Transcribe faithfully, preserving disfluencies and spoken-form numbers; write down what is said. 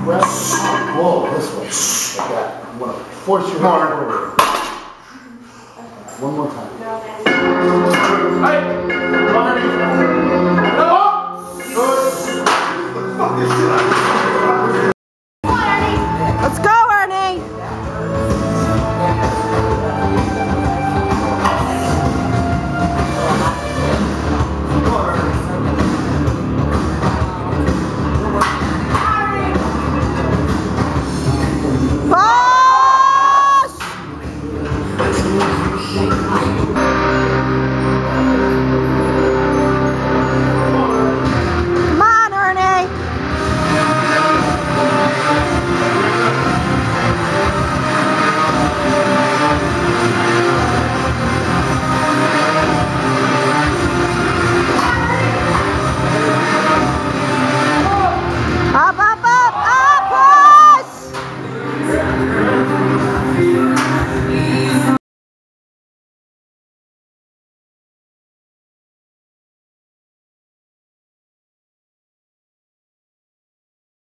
grab the top wall this way, like that. You want to force your heart forward. One more time. Hey! Go ahead. Go! Good. What the fuck is this?